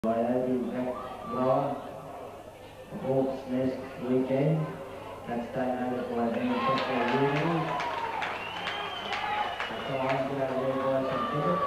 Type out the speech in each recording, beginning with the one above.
Back Brown, Hawks Nest weekend. That's donated by Manchester Union. So I'm going to go buy some tickets.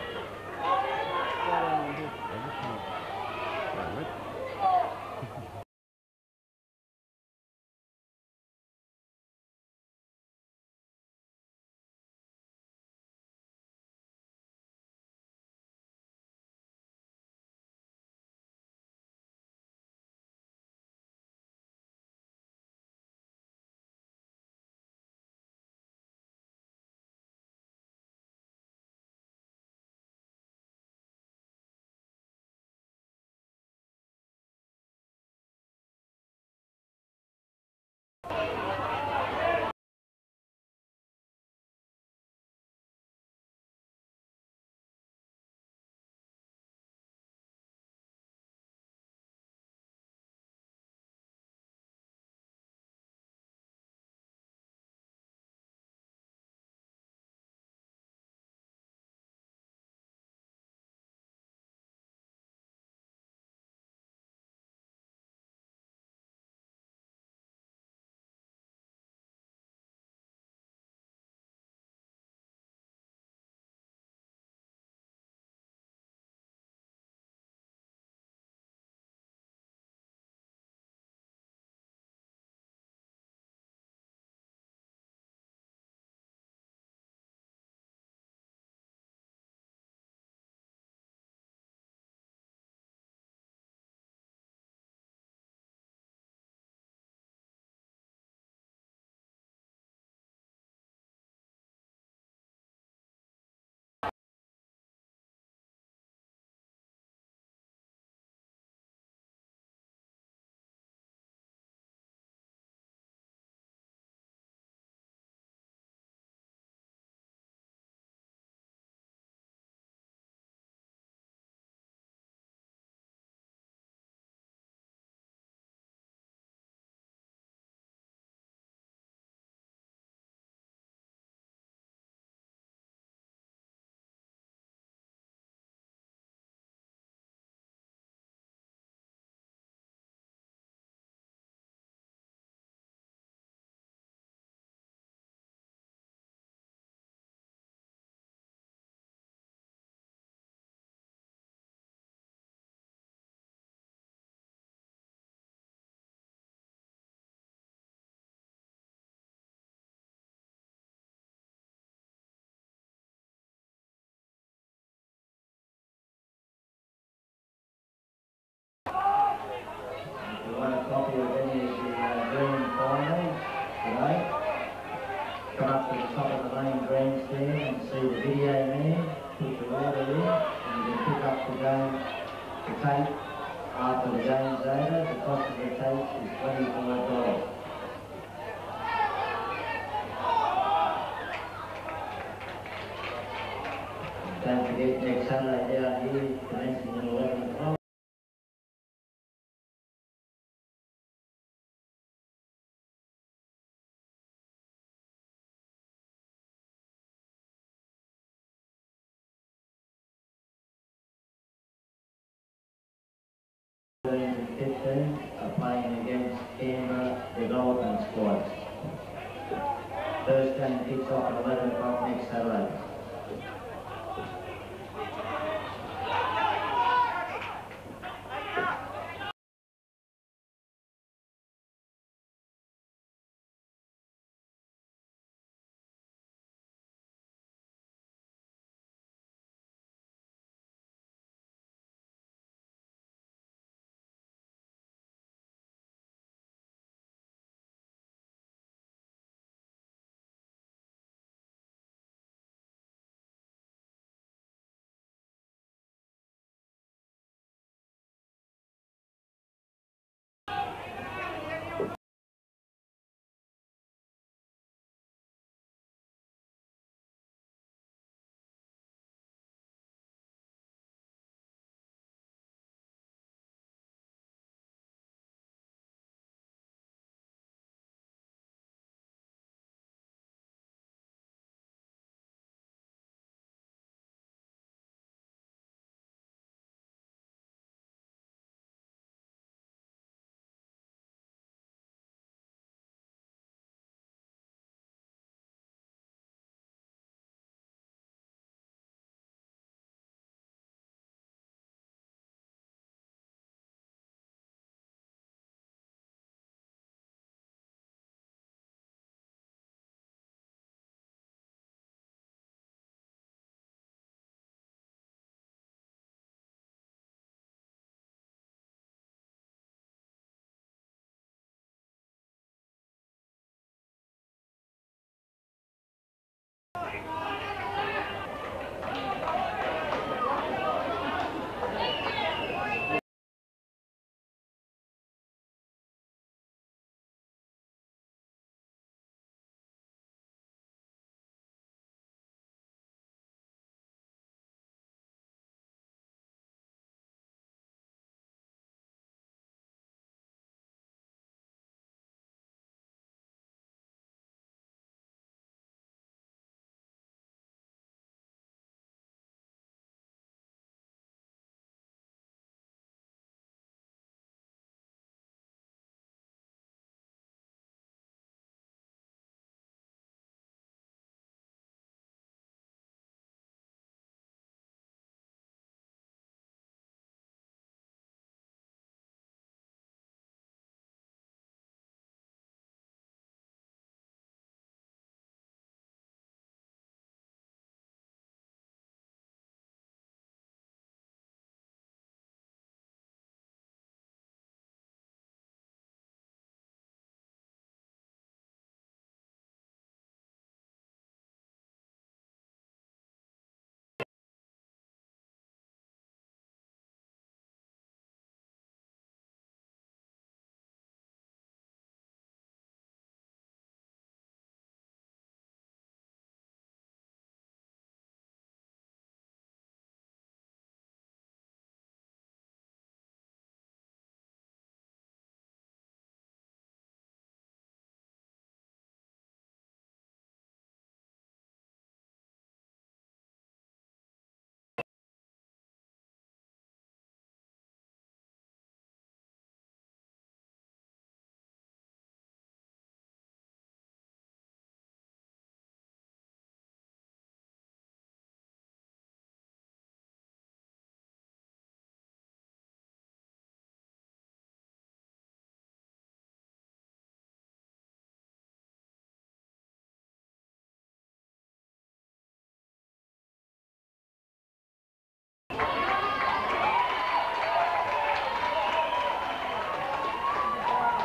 If you want a copy of any of the green finals today, come up to the top of the main grandstand and see the video man, put your order in, and you can pick up the tape after the game's over. The cost of the tape is $25. Don't forget next Saturday down here, commencing at 11 o'clock. And 15 are playing against Canberra Development Squad. First game kicks off at 11 o'clock next Saturday.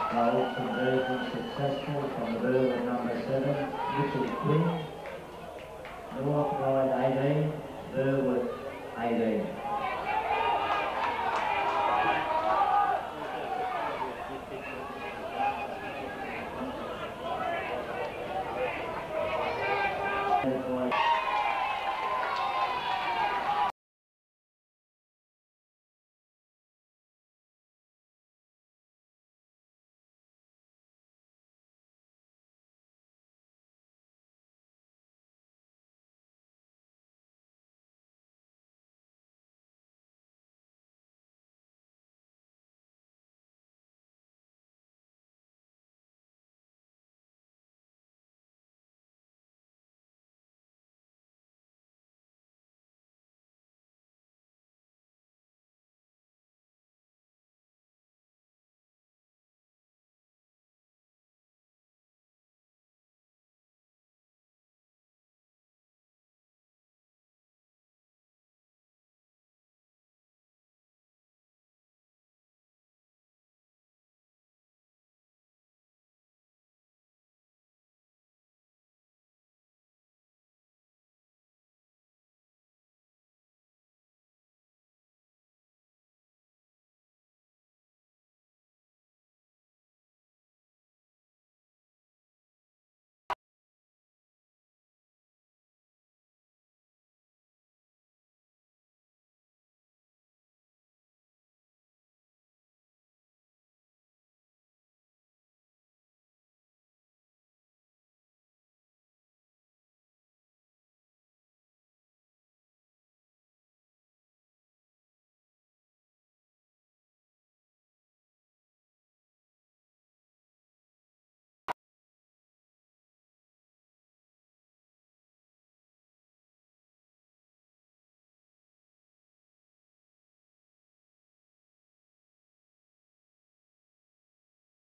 Goal conversion successful from the Burwood number 7, Mitchell Quinn. North Ryde 18, Burwood 18.